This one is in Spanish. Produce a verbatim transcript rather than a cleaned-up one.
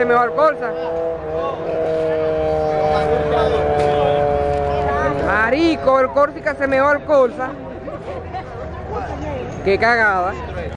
se me va el colza. Marico, el Córtica se me va el colza. Qué cagada.